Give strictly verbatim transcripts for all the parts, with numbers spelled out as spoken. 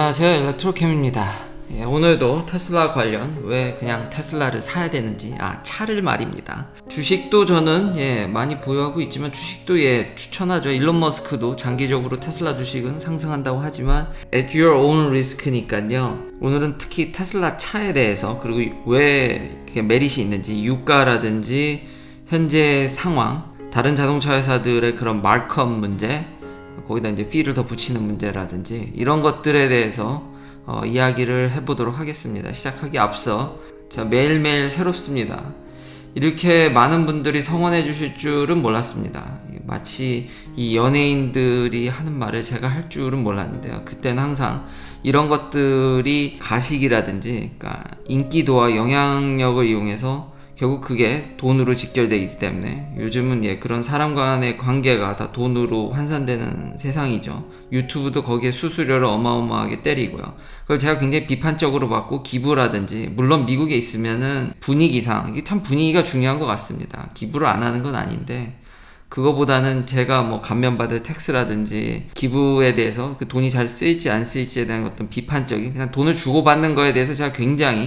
안녕하세요, 일렉트로캠입니다. 예, 오늘도 테슬라 관련 왜 그냥 테슬라를 사야 되는지, 아 차를 말입니다. 주식도 저는 예 많이 보유하고 있지만 주식도 예 추천하죠. 일론 머스크도 장기적으로 테슬라 주식은 상승한다고 하지만 at your own risk니까요. 오늘은 특히 테슬라 차에 대해서, 그리고 왜 메릿이 있는지, 유가라든지 현재 상황, 다른 자동차 회사들의 그런 마크업 문제, 거기다 이제 피를 더 붙이는 문제라든지 이런 것들에 대해서 어, 이야기를 해보도록 하겠습니다. 시작하기 앞서 자, 매일매일 새롭습니다. 이렇게 많은 분들이 성원해 주실 줄은 몰랐습니다. 마치 이 연예인들이 하는 말을 제가 할 줄은 몰랐는데요. 그때는 항상 이런 것들이 가식이라든지, 그러니까 인기도와 영향력을 이용해서 결국 그게 돈으로 직결되기 때문에 요즘은 예 그런 사람 간의 관계가 다 돈으로 환산되는 세상이죠. 유튜브도 거기에 수수료를 어마어마하게 때리고요. 그걸 제가 굉장히 비판적으로 봤고, 기부라든지, 물론 미국에 있으면은 분위기상 이게 참 분위기가 중요한 것 같습니다. 기부를 안 하는 건 아닌데, 그거보다는 제가 뭐 감면받을 텍스라든지 기부에 대해서 그 돈이 잘 쓰일지 안 쓰일지에 대한 어떤 비판적인, 그냥 돈을 주고받는 거에 대해서 제가 굉장히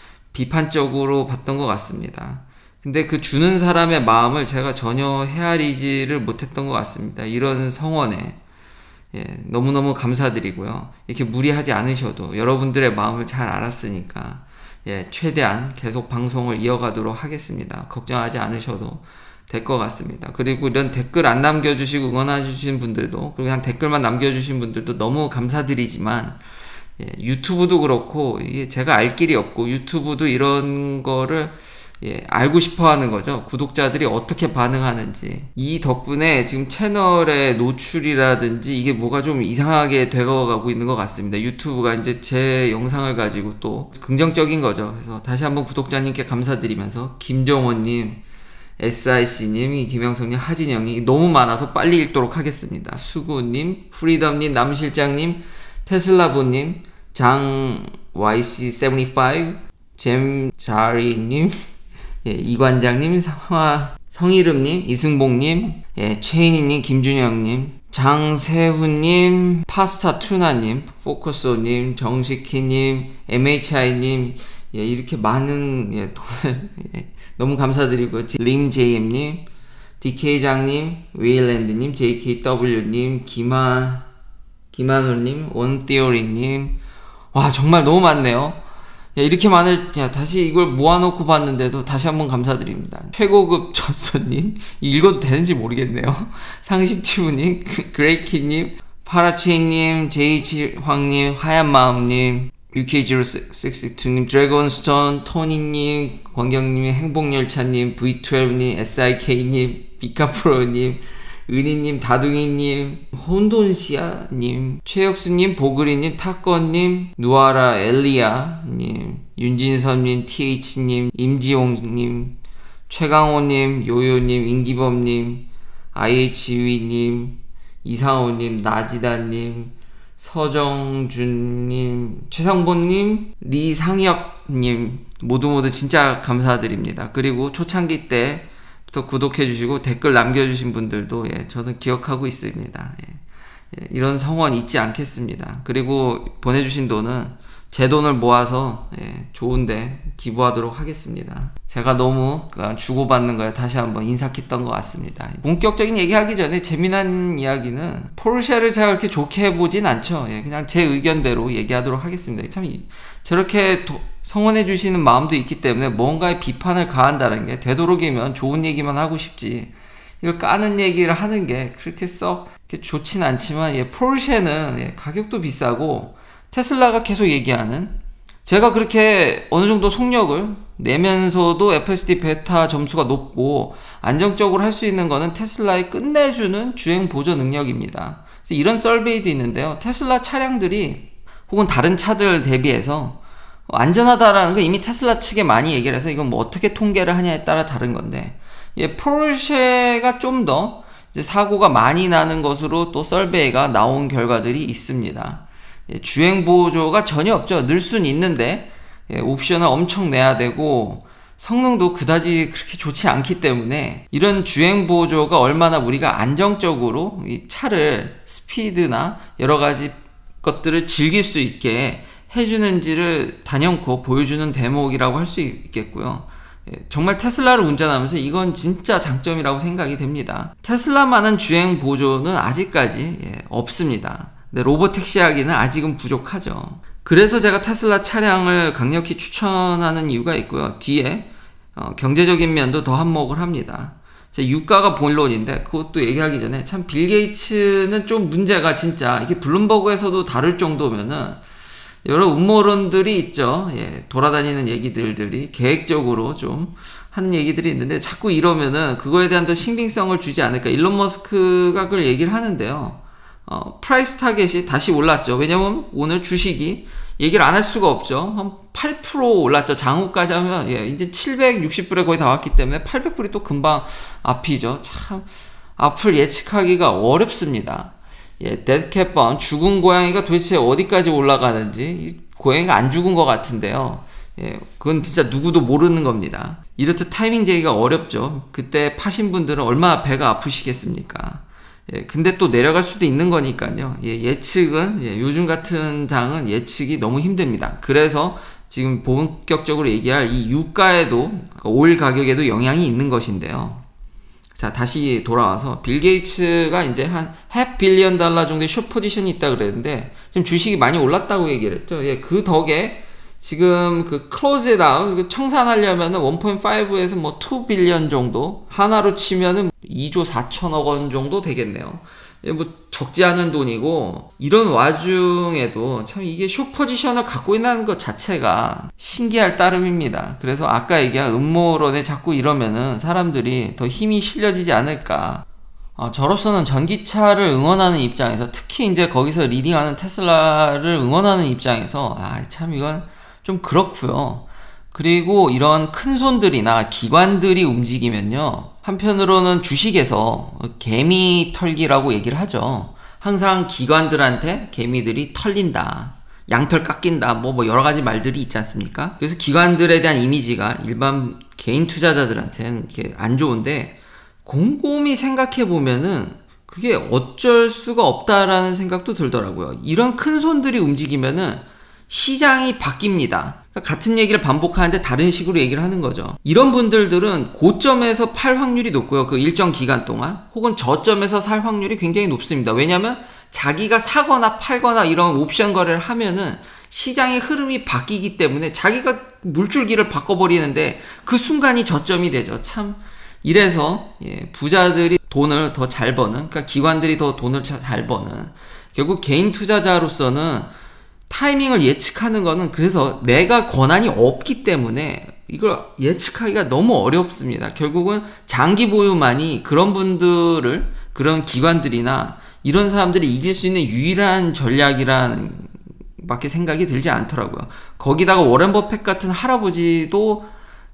비판적으로 봤던 것 같습니다. 근데 그 주는 사람의 마음을 제가 전혀 헤아리지를 못했던 것 같습니다. 이런 성원에 예, 너무너무 감사드리고요. 이렇게 무리하지 않으셔도 여러분들의 마음을 잘 알았으니까 예, 최대한 계속 방송을 이어가도록 하겠습니다. 걱정하지 않으셔도 될 것 같습니다. 그리고 이런 댓글 안 남겨주시고 응원해주신 분들도, 그리고 그냥 댓글만 남겨주신 분들도 너무 감사드리지만, 예, 유튜브도 그렇고 이게 제가 알 길이 없고, 유튜브도 이런 거를 예, 알고 싶어 하는 거죠. 구독자들이 어떻게 반응하는지. 이 덕분에 지금 채널의 노출이라든지 이게 뭐가 좀 이상하게 되어가고 있는 것 같습니다. 유튜브가 이제 제 영상을 가지고 또 긍정적인 거죠. 그래서 다시 한번 구독자님께 감사드리면서, 김정원님, 에스아이씨님, 김영성님, 하진영님 너무 많아서 빨리 읽도록 하겠습니다. 수구님, 프리덤님, 남실장님, 테슬라보님, 장 와이씨 칠십오, 잼자리님, 예, 이관장님, 성화, 성이름님, 이승복님, 예, 최인희님, 김준영님, 장세훈님, 파스타 투나님, 포커소님, 정식희님, 엠에이치아이님, 예, 이렇게 많은 예, 돈을 예, 너무 감사드리고요. 링제이엠님, 디케이장님, 웨일랜드님, 제이케이더블유님, 김한 김한울님, 원띠오리님, 와 정말 너무 많네요. 야, 이렇게 많을, 야, 다시 이걸 모아놓고 봤는데도 다시 한번 감사드립니다. 최고급 전소님, 읽어도 되는지 모르겠네요. 상식티브님, 그레이키님, 파라체이님, 제이치황님, 하얀마음님, 유케이 제로육이이님, 드래곤스톤, 토니님, 권경님, 행복열차님, 브이 십이님, 에스아이케이님, 비카프로님, 은희님, 다둥이님, 혼돈시아님, 최혁수님, 보그리님, 타건님, 누아라 엘리아님, 윤진섭님, 티에이치님, 임지용님, 최강호님, 요요님, 임기범님, 아이에이치유이님, 이상호님, 나지다님, 서정준님, 최상본님, 리상엽님 모두 모두 진짜 감사드립니다. 그리고 초창기 때 또 구독해주시고 댓글 남겨주신 분들도 예, 저는 기억하고 있습니다. 예, 예, 이런 성원 잊지 않겠습니다. 그리고 보내주신 돈은 제 돈을 모아서 예, 좋은데 기부하도록 하겠습니다. 제가 너무 주고받는 거에 다시 한번 인삭했던 것 같습니다. 본격적인 얘기하기 전에 재미난 이야기는, 포르쉐를 제가 그렇게 좋게 해보진 않죠. 예, 그냥 제 의견대로 얘기하도록 하겠습니다. 참 저렇게 도, 성원해 주시는 마음도 있기 때문에 뭔가의 비판을 가한다는 게, 되도록이면 좋은 얘기만 하고 싶지 이걸 까는 얘기를 하는 게 그렇게 썩 좋진 않지만, 예, 포르쉐는 예, 가격도 비싸고 테슬라가 계속 얘기하는, 제가 그렇게 어느 정도 속력을 내면서도 에프에스디 베타 점수가 높고 안정적으로 할 수 있는 거는 테슬라의 끝내주는 주행 보조 능력입니다. 그래서 이런 서베이도 있는데요. 테슬라 차량들이 혹은 다른 차들 대비해서 안전하다라는 거 이미 테슬라 측에 많이 얘기를 해서, 이건 뭐 어떻게 통계를 하냐에 따라 다른 건데, 예, 포르쉐가 좀 더 이제 사고가 많이 나는 것으로 또 서베이가 나온 결과들이 있습니다. 예, 주행 보조가 전혀 없죠. 늘 수는 있는데 예, 옵션을 엄청 내야 되고 성능도 그다지 그렇게 좋지 않기 때문에, 이런 주행 보조가 얼마나 우리가 안정적으로 이 차를 스피드나 여러 가지 것들을 즐길 수 있게 해주는지를 단연코 보여주는 대목이라고 할 수 있겠고요. 정말 테슬라를 운전하면서 이건 진짜 장점이라고 생각이 됩니다. 테슬라만한 주행 보조는 아직까지 없습니다. 로보택시 하기는 아직은 부족하죠. 그래서 제가 테슬라 차량을 강력히 추천하는 이유가 있고요. 뒤에 어, 경제적인 면도 더 한몫을 합니다. 제 유가가 본론인데 그것도 얘기하기 전에 참 빌 게이츠는 좀 문제가 진짜 이게 블룸버그에서도 다룰 정도면은 여러 음모론들이 있죠. 예, 돌아다니는 얘기들들이 계획적으로 좀 하는 얘기들이 있는데 자꾸 이러면은 그거에 대한 더 신빙성을 주지 않을까. 일론 머스크가 그걸 얘기를 하는데요. 어, 프라이스 타겟이 다시 올랐죠. 왜냐면 오늘 주식이 얘기를 안 할 수가 없죠. 한 팔 퍼센트 올랐죠. 장후까지 하면 예, 이제 칠백육십 불에 거의 다 왔기 때문에 팔백 불이 또 금방 앞이죠. 참 앞을 예측하기가 어렵습니다. 예, 데드캣번 죽은 고양이가 도대체 어디까지 올라가는지 고양이가 안 죽은 것 같은데요. 예, 그건 진짜 누구도 모르는 겁니다. 이렇듯 타이밍 재기가 어렵죠. 그때 파신 분들은 얼마나 배가 아프시겠습니까? 예, 근데 또 내려갈 수도 있는 거니까요. 예, 예측은 예, 요즘 같은 장은 예측이 너무 힘듭니다. 그래서 지금 본격적으로 얘기할 이 유가에도 오일 가격에도 영향이 있는 것인데요. 자, 다시 돌아와서 빌 게이츠가 이제 한 half 빌리언 달러 정도의 숏 포지션이 있다 그랬는데 지금 주식이 많이 올랐다고 얘기를 했죠. 예, 그 덕에 지금 그 클로즈 다운 청산하려면은 일 포인트 오에서 뭐 이 빌리언 정도 하나로 치면은 이조 사천억 원 정도 되겠네요. 예, 뭐 적지 않은 돈이고 이런 와중에도 참 이게 숏 포지션을 갖고 있는 것 자체가 신기할 따름입니다. 그래서 아까 얘기한 음모론에 자꾸 이러면은 사람들이 더 힘이 실려지지 않을까. 어, 저로서는 전기차를 응원하는 입장에서 특히 이제 거기서 리딩하는 테슬라를 응원하는 입장에서 아, 참 이건 좀 그렇고요. 그리고 이런 큰 손들이나 기관들이 움직이면요. 한편으로는 주식에서 개미 털기라고 얘기를 하죠. 항상 기관들한테 개미들이 털린다. 양털 깎인다. 뭐, 뭐 여러 가지 말들이 있지 않습니까? 그래서 기관들에 대한 이미지가 일반 개인 투자자들한테는 이렇게 안 좋은데 곰곰이 생각해 보면은 그게 어쩔 수가 없다라는 생각도 들더라고요. 이런 큰 손들이 움직이면은 시장이 바뀝니다. 그러니까 같은 얘기를 반복하는데 다른 식으로 얘기를 하는 거죠. 이런 분들들은 고점에서 팔 확률이 높고요. 그 일정 기간 동안 혹은 저점에서 살 확률이 굉장히 높습니다. 왜냐하면 자기가 사거나 팔거나 이런 옵션 거래를 하면은 시장의 흐름이 바뀌기 때문에 자기가 물줄기를 바꿔버리는데 그 순간이 저점이 되죠. 참 이래서 예, 부자들이 돈을 더 잘 버는, 그러니까 기관들이 더 돈을 잘 버는, 결국 개인 투자자로서는 타이밍을 예측하는 거는 그래서 내가 권한이 없기 때문에 이걸 예측하기가 너무 어렵습니다. 결국은 장기 보유만이 그런 분들을, 그런 기관들이나 이런 사람들이 이길 수 있는 유일한 전략이란 밖에 생각이 들지 않더라고요. 거기다가 워렌 버핏 같은 할아버지도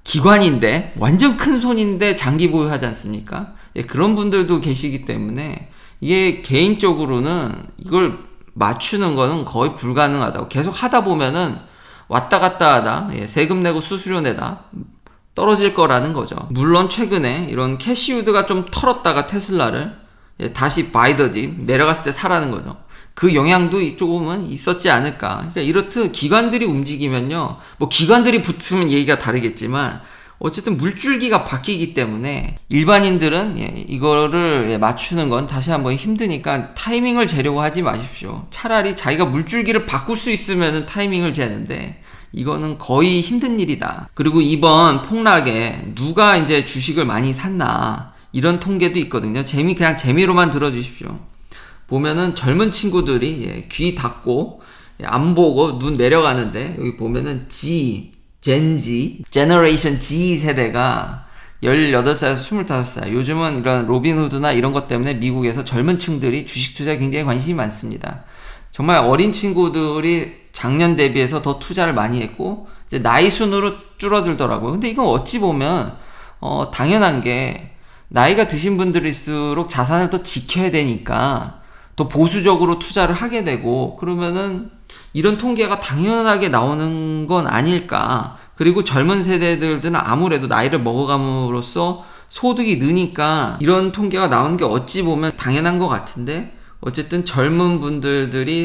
기관인데 완전 큰 손인데 장기 보유하지 않습니까? 예, 그런 분들도 계시기 때문에 이게 개인적으로는 이걸 맞추는 거는 거의 불가능하다고. 계속 하다 보면은 왔다 갔다 하다 예, 세금 내고 수수료 내다 떨어질 거라는 거죠. 물론 최근에 이런 캐시우드가 좀 털었다가 테슬라를 예, 다시 바이더집 내려갔을 때 사라는 거죠. 그 영향도 조금은 있었지 않을까. 그러니까 이렇듯 기관들이 움직이면요, 뭐 기관들이 붙으면 얘기가 다르겠지만 어쨌든 물줄기가 바뀌기 때문에 일반인들은 예, 이거를 예, 맞추는 건 다시 한번 힘드니까 타이밍을 재려고 하지 마십시오. 차라리 자기가 물줄기를 바꿀 수 있으면 타이밍을 재는데 이거는 거의 힘든 일이다. 그리고 이번 폭락에 누가 이제 주식을 많이 샀나 이런 통계도 있거든요. 재미 그냥 재미로만 들어주십시오. 보면은 젊은 친구들이 예, 귀 닫고 예, 안 보고 눈 내려가는데 여기 보면은 G 젠지, 제너레이션 G 세대가 열여덟 살에서 스물다섯 살. 요즘은 이런 로빈후드나 이런 것 때문에 미국에서 젊은 층들이 주식 투자에 굉장히 관심이 많습니다. 정말 어린 친구들이 작년 대비해서 더 투자를 많이 했고, 이제 나이 순으로 줄어들더라고요. 근데 이건 어찌 보면, 어, 당연한 게, 나이가 드신 분들일수록 자산을 더 지켜야 되니까, 더 보수적으로 투자를 하게 되고, 그러면은, 이런 통계가 당연하게 나오는 건 아닐까. 그리고 젊은 세대들은 아무래도 나이를 먹어감으로써 소득이 느니까 이런 통계가 나오는 게 어찌 보면 당연한 것 같은데 어쨌든 젊은 분들이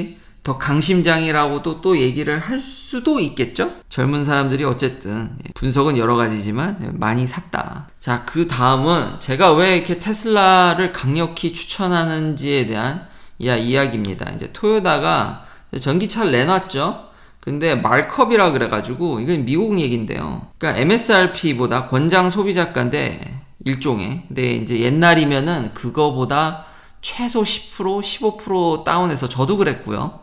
더 강심장이라고도 또 얘기를 할 수도 있겠죠? 젊은 사람들이 어쨌든 분석은 여러 가지지만 많이 샀다. 자, 그 다음은 제가 왜 이렇게 테슬라를 강력히 추천하는지에 대한 이야기입니다. 이제 토요타가 전기차를 내놨죠? 근데 말컵이라 그래가지고 이건 미국 얘기인데요. 그러니까 엠에스알피보다 권장 소비자가인데 일종의. 근데 이제 옛날이면은 그거보다 최소 십 퍼센트, 십오 퍼센트 다운해서 저도 그랬고요.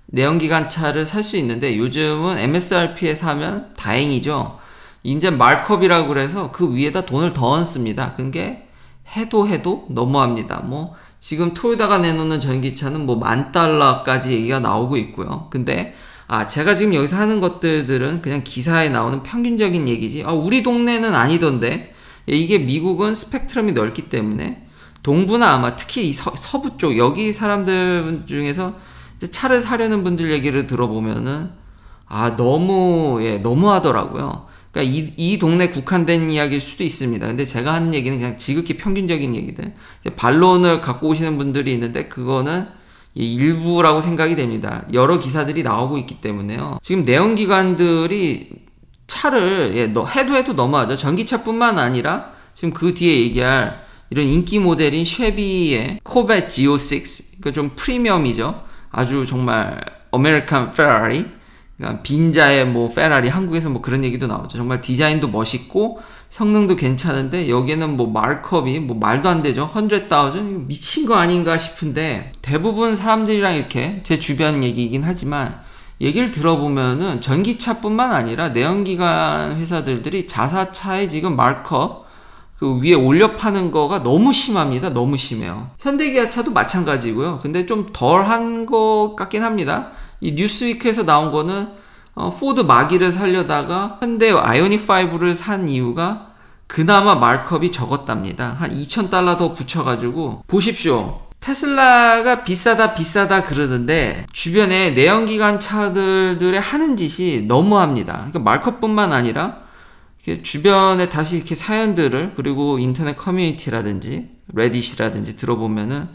내연기관차를 살 수 있는데 요즘은 엠에스알피에 사면 다행이죠. 이제 말컵이라고 그래서 그 위에다 돈을 더 얹습니다. 그게 해도 해도 너무합니다. 뭐 지금 토요타가 내놓는 전기차는 뭐 만 달러까지 얘기가 나오고 있고요. 근데 아 제가 지금 여기서 하는 것들은 그냥 기사에 나오는 평균적인 얘기지 아 우리 동네는 아니던데 이게 미국은 스펙트럼이 넓기 때문에 동부나 아마 특히 이 서, 서부 쪽 여기 사람들 중에서 이제 차를 사려는 분들 얘기를 들어보면은 아 너무 예 너무 하더라고요. 그러니까 이, 이 동네 국한된 이야기일 수도 있습니다. 근데 제가 하는 얘기는 그냥 지극히 평균적인 얘기들. 반론을 갖고 오시는 분들이 있는데 그거는 일부라고 생각이 됩니다. 여러 기사들이 나오고 있기 때문에요. 지금 내연기관들이 차를 예, 해도 해도 너무하죠. 전기차뿐만 아니라 지금 그 뒤에 얘기할 이런 인기 모델인 쉐비의 코벳 지오 식스, 그 좀 프리미엄이죠. 아주 정말 아메리칸 페라리, 그러니까 빈자의 뭐 페라리, 한국에서 뭐 그런 얘기도 나오죠. 정말 디자인도 멋있고 성능도 괜찮은데 여기에는 뭐 말컵이 뭐 말도 안 되죠. 백 타우즌 미친 거 아닌가 싶은데 대부분 사람들이랑 이렇게 제 주변 얘기이긴 하지만 얘기를 들어보면은 전기차뿐만 아니라 내연기관 회사들이 자사차에 지금 말컵 그 위에 올려 파는 거가 너무 심합니다. 너무 심해요. 현대기아차도 마찬가지고요. 근데 좀 덜한 것 같긴 합니다. 이 뉴스위크에서 나온 거는 어, 포드 마기를 살려다가 현대 아이오닉 파이브를 산 이유가 그나마 말컵이 적었답니다. 한 이천 달러 더 붙여가지고 보십시오. 테슬라가 비싸다 비싸다 그러는데 주변에 내연기관 차들의 하는 짓이 너무합니다. 그러니까 말컵뿐만 아니라 이렇게 주변에 다시 이렇게 사연들을 그리고 인터넷 커뮤니티라든지 레딧이라든지 들어보면은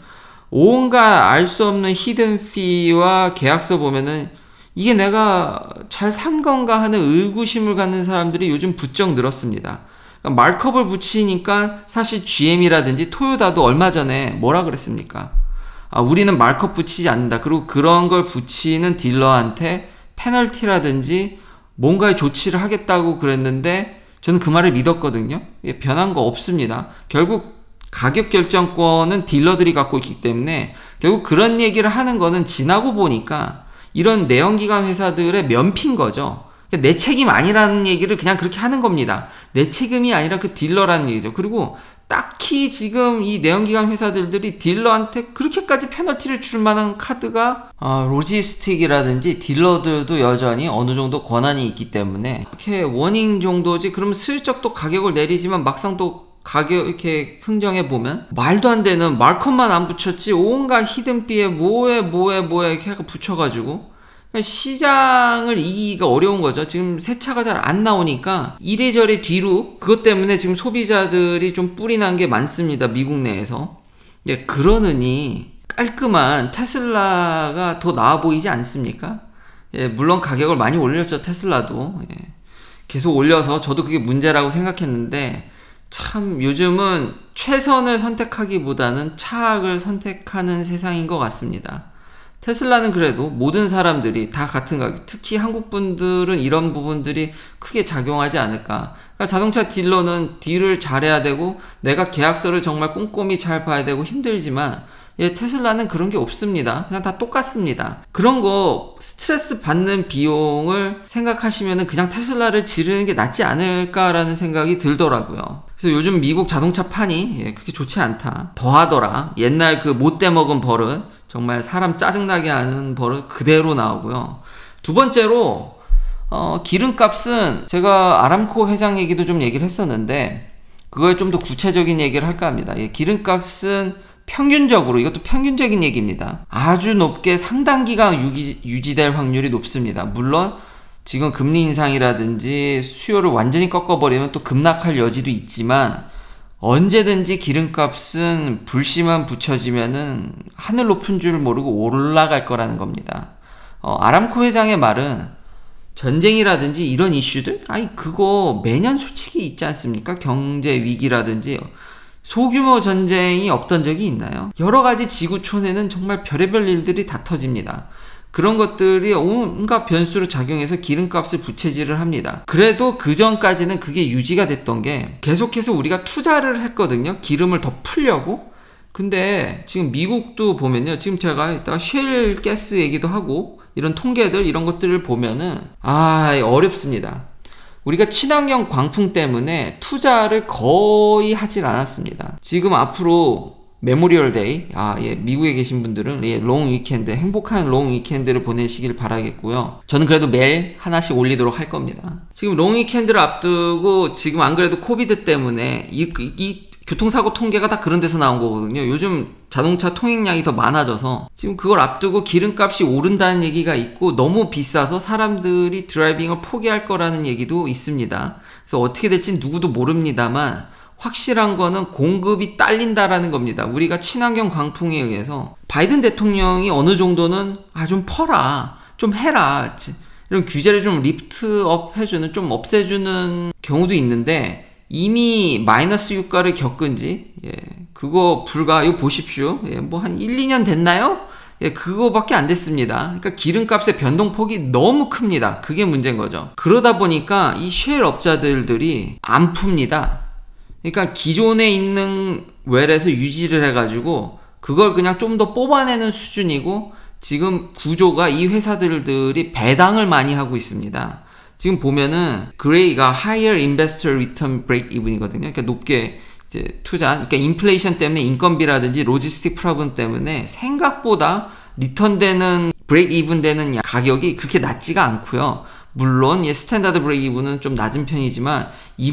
온갖 알 수 없는 히든 피와 계약서 보면은 이게 내가 잘 산 건가 하는 의구심을 갖는 사람들이 요즘 부쩍 늘었습니다. 그러니까 말컵을 붙이니까 사실 지엠이라든지 토요타도 얼마 전에 뭐라 그랬습니까? 아, 우리는 말컵 붙이지 않는다. 그리고 그런 걸 붙이는 딜러한테 페널티라든지 뭔가의 조치를 하겠다고 그랬는데 저는 그 말을 믿었거든요. 예, 변한 거 없습니다. 결국 가격 결정권은 딜러들이 갖고 있기 때문에 결국 그런 얘기를 하는 거는 지나고 보니까 이런 내연기관 회사들의 면피인 거죠. 내 책임 아니라는 얘기를 그냥 그렇게 하는 겁니다. 내 책임이 아니라 그 딜러라는 얘기죠. 그리고 딱히 지금 이 내연기관 회사들이 딜러한테 그렇게까지 페널티를 줄 만한 카드가 어, 로지스틱이라든지 딜러들도 여전히 어느 정도 권한이 있기 때문에 이렇게 워닝 정도지. 그러면 슬쩍 또 가격을 내리지만 막상 또 가격 이렇게 흥정해 보면 말도 안 되는 말컵만 안 붙였지 온갖 히든비에 뭐에 뭐에 뭐에 이렇게 붙여가지고 시장을 이기기가 어려운 거죠. 지금 새 차가 잘 안 나오니까 이래저래 뒤로 그것 때문에 지금 소비자들이 좀 뿔이 난 게 많습니다. 미국 내에서. 예, 그러느니 깔끔한 테슬라가 더 나아 보이지 않습니까? 예, 물론 가격을 많이 올렸죠. 테슬라도. 예, 계속 올려서 저도 그게 문제라고 생각했는데 참 요즘은 최선을 선택하기보다는 차악을 선택하는 세상인 것 같습니다. 테슬라는 그래도 모든 사람들이 다 같은 가격, 특히 한국 분들은 이런 부분들이 크게 작용하지 않을까. 그러니까 자동차 딜러는 딜을 잘해야 되고 내가 계약서를 정말 꼼꼼히 잘 봐야 되고 힘들지만 예, 테슬라는 그런 게 없습니다. 그냥 다 똑같습니다. 그런 거 스트레스 받는 비용을 생각하시면은 그냥 테슬라를 지르는 게 낫지 않을까라는 생각이 들더라고요. 그래서 요즘 미국 자동차 판이 예, 그렇게 좋지 않다. 더하더라. 옛날 그 못돼 먹은 버릇, 정말 사람 짜증나게 하는 버릇 그대로 나오고요. 두 번째로 어, 기름값은 제가 아람코 회장 얘기도 좀 얘기를 했었는데 그거에 좀 더 구체적인 얘기를 할까 합니다. 예, 기름값은 평균적으로, 이것도 평균적인 얘기입니다. 아주 높게 상당 기간 유지, 유지될 확률이 높습니다. 물론 지금 금리 인상이라든지 수요를 완전히 꺾어버리면 또 급락할 여지도 있지만 언제든지 기름값은 불씨만 붙여지면은 하늘 높은 줄 모르고 올라갈 거라는 겁니다. 어, 아람코 회장의 말은 전쟁이라든지 이런 이슈들? 아니 그거 매년 솔직히 있지 않습니까? 경제 위기라든지 소규모 전쟁이 없던 적이 있나요? 여러 가지 지구촌에는 정말 별의별 일들이 다 터집니다. 그런 것들이 온갖 변수로 작용해서 기름값을 부채질을 합니다. 그래도 그 전까지는 그게 유지가 됐던 게 계속해서 우리가 투자를 했거든요. 기름을 더 풀려고. 근데 지금 미국도 보면요. 지금 제가 이따가 쉘 가스 얘기도 하고 이런 통계들 이런 것들을 보면은 아 어렵습니다. 우리가 친환경 광풍 때문에 투자를 거의 하질 않았습니다. 지금 앞으로 메모리얼 데이, 아, 예, 미국에 계신 분들은 예, 롱 위켄드, 행복한 롱 위켄드를 보내시길 바라겠고요. 저는 그래도 매일 하나씩 올리도록 할 겁니다. 지금 롱 위켄드를 앞두고 지금 안 그래도 코비드 때문에 이, 이 교통사고 통계가 다 그런 데서 나온 거거든요. 요즘 자동차 통행량이 더 많아져서 지금 그걸 앞두고 기름값이 오른다는 얘기가 있고 너무 비싸서 사람들이 드라이빙을 포기할 거라는 얘기도 있습니다. 그래서 어떻게 될지 누구도 모릅니다만 확실한 거는 공급이 딸린다라는 겁니다. 우리가 친환경 광풍에 의해서 바이든 대통령이 어느 정도는 아 좀 퍼라, 좀 해라 이런 규제를 좀 리프트업 해주는, 좀 없애주는 경우도 있는데 이미 마이너스 유가를 겪은 지 예, 그거 불과 이거 보십시오. 예, 뭐 한 일, 이 년 됐나요? 예, 그거밖에 안 됐습니다. 그러니까 기름값의 변동폭이 너무 큽니다. 그게 문제인 거죠. 그러다 보니까 이 쉘 업자들들이 안 풉니다. 그러니까 기존에 있는 웰에서 유지를 해가지고 그걸 그냥 좀 더 뽑아내는 수준이고 지금 구조가 이 회사들들이 배당을 많이 하고 있습니다. 지금 보면은 그레이가 Higher Investor Return Break Even이거든요. 그러니까 높게 이제 투자, 그러니까 인플레이션 때문에 인건비라든지 로지스틱 프로블럼 때문에 생각보다 리턴되는 브레이크 이븐 되는 가격이 그렇게 낮지가 않고요. 물론 예, 스탠다드 브레이크 이븐은 좀 낮은 편이지만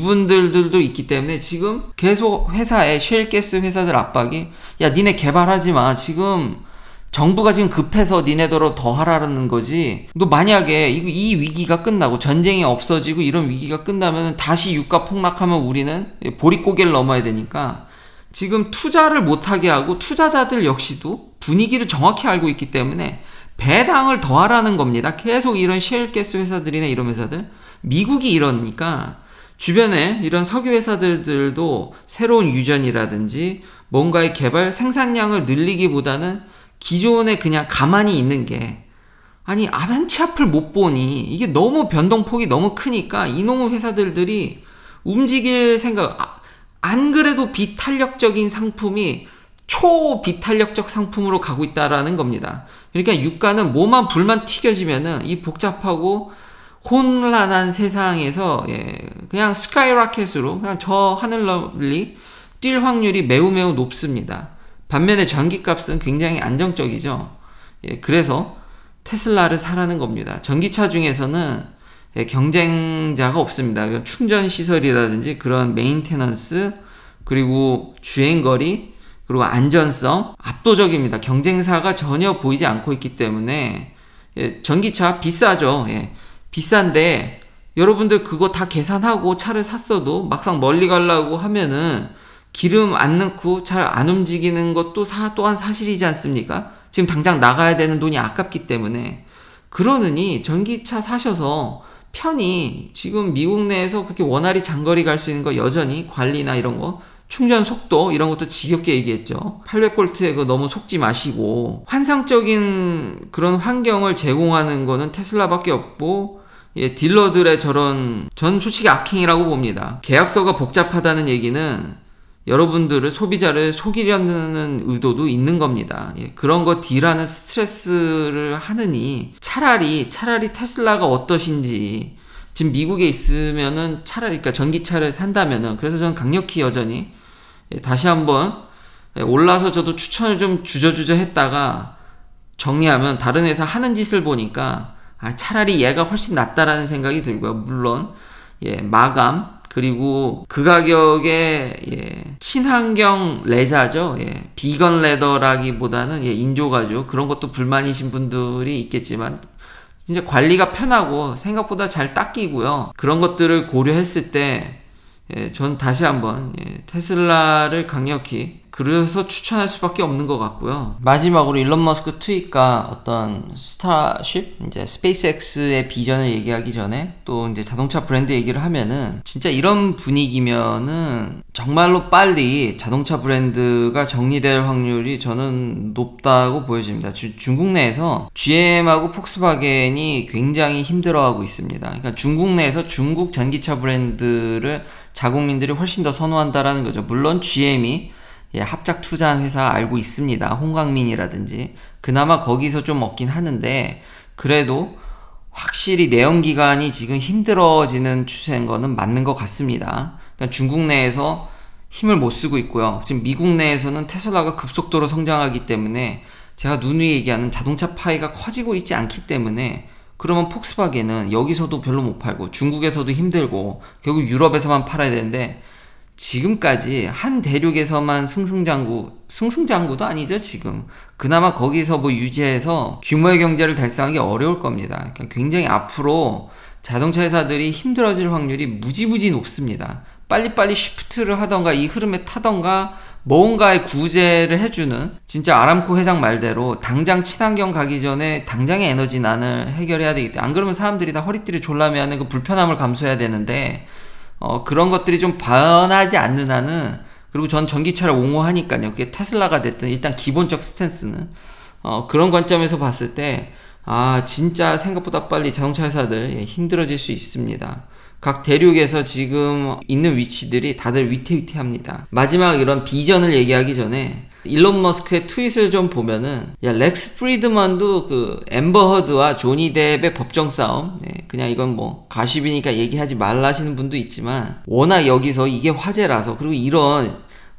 이분들도 있기 때문에 지금 계속 회사에 쉘가스 회사들 압박이 야 니네 개발하지 마. 지금 정부가 지금 급해서 니네더러 더 하라는 거지. 너 만약에 이, 이 위기가 끝나고 전쟁이 없어지고 이런 위기가 끝나면 다시 유가 폭락하면 우리는 보릿고개를 넘어야 되니까 지금 투자를 못하게 하고 투자자들 역시도 분위기를 정확히 알고 있기 때문에 배당을 더 하라는 겁니다. 계속 이런 쉘가스 회사들이나 이런 회사들. 미국이 이러니까 주변에 이런 석유 회사들도 새로운 유전이라든지 뭔가의 개발 생산량을 늘리기보다는 기존에 그냥 가만히 있는 게 아니 아벤치 앞을 못 보니 이게 너무 변동폭이 너무 크니까 이놈의 회사들들이 움직일 생각 안 그래도 비탄력적인 상품이 초비탄력적 상품으로 가고 있다라는 겁니다. 그러니까 유가는 뭐만 불만 튀겨지면은 이 복잡하고 혼란한 세상에서 예, 그냥 스카이라켓으로 그냥 저 하늘널리 뛸 확률이 매우 매우 높습니다. 반면에 전기값은 굉장히 안정적이죠. 예, 그래서 테슬라를 사라는 겁니다. 전기차 중에서는 예, 경쟁자가 없습니다. 충전 시설이라든지 그런 메인테넌스 그리고 주행거리 그리고 안전성 압도적입니다. 경쟁사가 전혀 보이지 않고 있기 때문에 예, 전기차 비싸죠. 예, 비싼데 여러분들 그거 다 계산하고 차를 샀어도 막상 멀리 가려고 하면은 기름 안 넣고 잘 안 움직이는 것도 사, 또한 사실이지 않습니까? 지금 당장 나가야 되는 돈이 아깝기 때문에 그러느니 전기차 사셔서 편히 지금 미국 내에서 그렇게 원활히 장거리 갈 수 있는 거 여전히 관리나 이런 거 충전 속도 이런 것도 지겹게 얘기했죠. 팔백 볼트에 그 너무 속지 마시고 환상적인 그런 환경을 제공하는 거는 테슬라밖에 없고 예, 딜러들의 저런 전 솔직히 악행이라고 봅니다. 계약서가 복잡하다는 얘기는 여러분들을 소비자를 속이려는 의도도 있는 겁니다. 예, 그런 거 딜하는 스트레스를 하느니 차라리 차라리 테슬라가 어떠신지 지금 미국에 있으면은 차라리 그러니까 전기차를 산다면은 그래서 저는 강력히 여전히 예, 다시 한번 예, 올라서 저도 추천을 좀 주저주저 했다가 정리하면 다른 회사 하는 짓을 보니까 아, 차라리 얘가 훨씬 낫다라는 생각이 들고요. 물론 예, 마감 그리고 그 가격에 예, 친환경 레자죠. 예, 비건 레더라기보다는 예, 인조가죽 그런 것도 불만이신 분들이 있겠지만 진짜 관리가 편하고 생각보다 잘 닦이고요. 그런 것들을 고려했을 때 예, 전 다시 한번 예, 테슬라를 강력히 그래서 추천할 수밖에 없는 것 같고요. 마지막으로 일론 머스크 트윗과 어떤 스타쉽, 이제 스페이스X의 비전을 얘기하기 전에 또 이제 자동차 브랜드 얘기를 하면은 진짜 이런 분위기면은 정말로 빨리 자동차 브랜드가 정리될 확률이 저는 높다고 보여집니다. 주, 중국 내에서 지엠하고 폭스바겐이 굉장히 힘들어하고 있습니다. 그러니까 중국 내에서 중국 전기차 브랜드를 자국민들이 훨씬 더 선호한다라는 거죠. 물론 지엠이 예, 합작 투자한 회사 알고 있습니다. 홍강민이라든지 그나마 거기서 좀 먹긴 하는데 그래도 확실히 내연기관이 지금 힘들어지는 추세인 거는 맞는 것 같습니다. 그러니까 중국 내에서 힘을 못 쓰고 있고요. 지금 미국 내에서는 테슬라가 급속도로 성장하기 때문에 제가 누누이 얘기하는 자동차 파이가 커지고 있지 않기 때문에 그러면 폭스바겐은 여기서도 별로 못 팔고 중국에서도 힘들고 결국 유럽에서만 팔아야 되는데 지금까지 한 대륙에서만 승승장구, 승승장구도 아니죠, 지금. 그나마 거기서 뭐 유지해서 규모의 경제를 달성하기 어려울 겁니다. 그러니까 굉장히 앞으로 자동차 회사들이 힘들어질 확률이 무지무지 높습니다. 빨리빨리 쉬프트를 하던가 이 흐름에 타던가 뭔가의 구제를 해주는 진짜 아람코 회장 말대로 당장 친환경 가기 전에 당장의 에너지 난을 해결해야 되기 때문에 안 그러면 사람들이 다 허리띠를 졸라매는 그 불편함을 감수해야 되는데 어, 그런 것들이 좀 변하지 않는 한은, 그리고 전 전기차를 옹호하니까요. 그게 테슬라가 됐든 일단 기본적 스탠스는 어, 그런 관점에서 봤을 때 아 진짜 생각보다 빨리 자동차 회사들 예, 힘들어질 수 있습니다. 각 대륙에서 지금 있는 위치들이 다들 위태위태합니다. 마지막 이런 비전을 얘기하기 전에 일론 머스크의 트윗을 좀 보면은 야 렉스 프리드먼도 그 앰버 허드와 조니 뎁의 법정 싸움 네, 그냥 이건 뭐 가십이니까 얘기하지 말라 하시는 분도 있지만 워낙 여기서 이게 화제라서 그리고 이런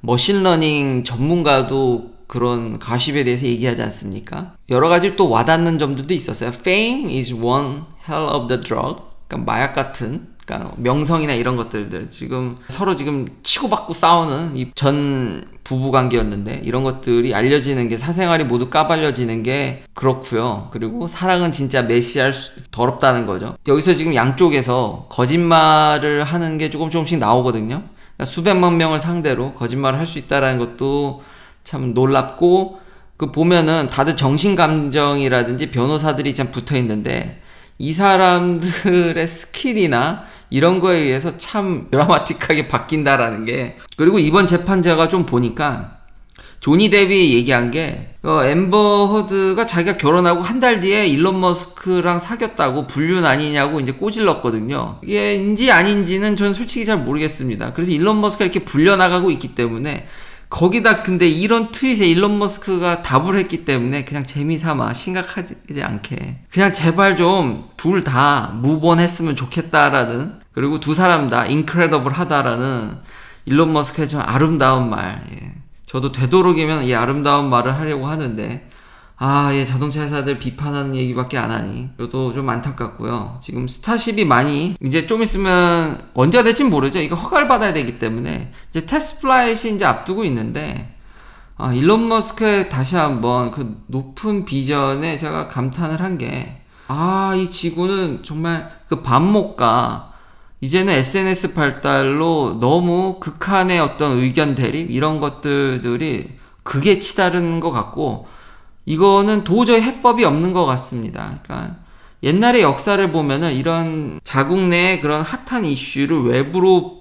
머신러닝 전문가도 그런 가십에 대해서 얘기하지 않습니까? 여러 가지 또 와닿는 점들도 있었어요. Fame is one hell of the drug. 그러니까 마약 같은 그러니까 명성이나 이런 것들들 지금 서로 지금 치고받고 싸우는 이 전 부부관계였는데 이런 것들이 알려지는 게 사생활이 모두 까발려지는 게 그렇고요. 그리고 사랑은 진짜 메시할 수, 더럽다는 거죠. 여기서 지금 양쪽에서 거짓말을 하는 게 조금 조금씩 나오거든요. 그러니까 수백만 명을 상대로 거짓말을 할 수 있다는 것도 참 놀랍고 그 보면은 다들 정신감정이라든지 변호사들이 참 붙어 있는데 이 사람들의 스킬이나 이런 거에 의해서 참 드라마틱하게 바뀐다라는 게 그리고 이번 재판자가 좀 보니까 조니 뎁이 얘기한 게 어, 앰버 허드가 자기가 결혼하고 한 달 뒤에 일론 머스크랑 사귀었다고 불륜 아니냐고 이제 꼬질렀거든요. 이게 인지 아닌지는 저는 솔직히 잘 모르겠습니다. 그래서 일론 머스크가 이렇게 불려나가고 있기 때문에 거기다 근데 이런 트윗에 일론 머스크가 답을 했기 때문에 그냥 재미삼아 심각하지 않게 그냥 제발 좀 둘 다 무브온 했으면 좋겠다라는 그리고 두 사람 다 인크레더블 하다라는 일론 머스크의 좀 아름다운 말 예. 저도 되도록이면 이 아름다운 말을 하려고 하는데 아, 예, 자동차 회사들 비판하는 얘기밖에 안 하니 저도 좀 안타깝고요. 지금 스타쉽이 많이 이제 좀 있으면 언제가 될진 모르죠. 이거 허가를 받아야 되기 때문에 이제 테스트 플라잇이 이제 앞두고 있는데 아, 일론 머스크의 다시 한번 그 높은 비전에 제가 감탄을 한 게 아, 이 지구는 정말 그 반목과 이제는 에스엔에스 발달로 너무 극한의 어떤 의견 대립 이런 것들이 극에 치달은 것 같고 이거는 도저히 해법이 없는 것 같습니다. 그러니까 옛날의 역사를 보면은 이런 자국 내의 그런 핫한 이슈를 외부로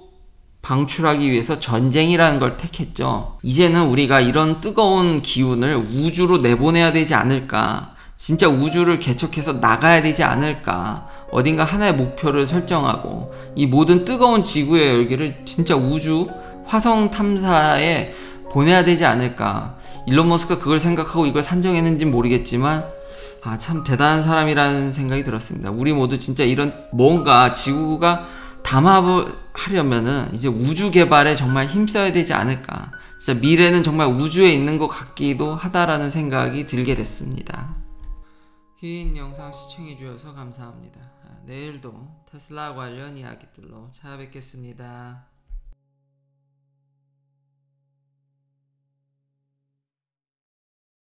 방출하기 위해서 전쟁이라는 걸 택했죠. 이제는 우리가 이런 뜨거운 기운을 우주로 내보내야 되지 않을까. 진짜 우주를 개척해서 나가야 되지 않을까. 어딘가 하나의 목표를 설정하고 이 모든 뜨거운 지구의 열기를 진짜 우주 화성 탐사에 보내야 되지 않을까. 일론 머스크가 그걸 생각하고 이걸 산정했는지는 모르겠지만 아, 참 대단한 사람이라는 생각이 들었습니다. 우리 모두 진짜 이런 뭔가 지구가 담합을 하려면은 이제 우주 개발에 정말 힘써야 되지 않을까. 진짜 미래는 정말 우주에 있는 것 같기도 하다라는 생각이 들게 됐습니다. 긴 영상 시청해 주셔서 감사합니다. 내일도 테슬라 관련 이야기들로 찾아뵙겠습니다.